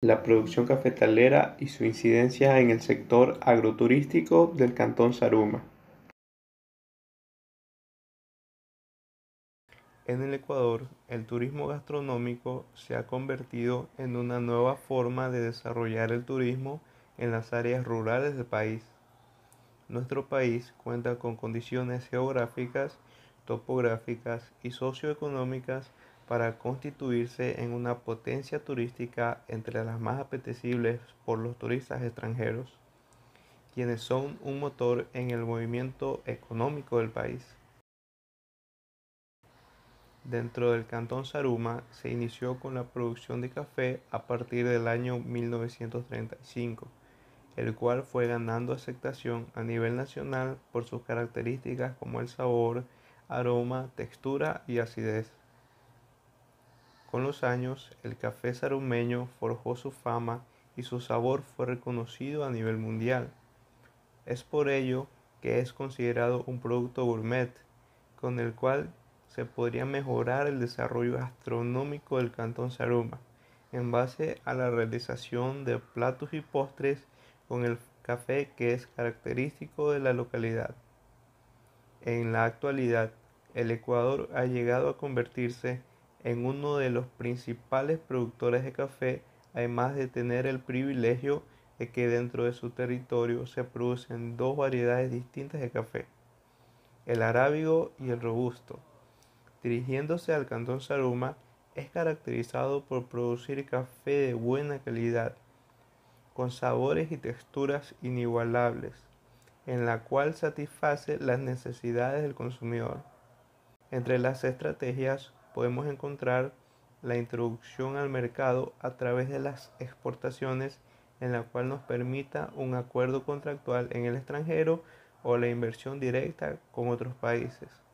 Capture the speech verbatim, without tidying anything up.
la producción cafetalera y su incidencia en el sector agroturístico del Cantón Zaruma. En el Ecuador, el turismo gastronómico se ha convertido en una nueva forma de desarrollar el turismo en las áreas rurales del país. Nuestro país cuenta con condiciones geográficas, topográficas y socioeconómicas para constituirse en una potencia turística entre las más apetecibles por los turistas extranjeros, quienes son un motor en el movimiento económico del país. Dentro del Cantón Zaruma se inició con la producción de café a partir del año mil novecientos treinta y cinco, el cual fue ganando aceptación a nivel nacional por sus características como el sabor, aroma, textura y acidez. Con los años, el café zarumeño forjó su fama y su sabor fue reconocido a nivel mundial. Es por ello que es considerado un producto gourmet, con el cual se podría mejorar el desarrollo gastronómico del Cantón Zaruma, en base a la realización de platos y postres con el café que es característico de la localidad. En la actualidad, el Ecuador ha llegado a convertirse en uno de los principales productores de café, además de tener el privilegio de que dentro de su territorio se producen dos variedades distintas de café, el arábigo y el robusto. Dirigiéndose al Cantón Zaruma, es caracterizado por producir café de buena calidad, con sabores y texturas inigualables, en la cual satisface las necesidades del consumidor. Entre las estrategias podemos encontrar la introducción al mercado a través de las exportaciones, en la cual nos permita un acuerdo contractual en el extranjero o la inversión directa con otros países.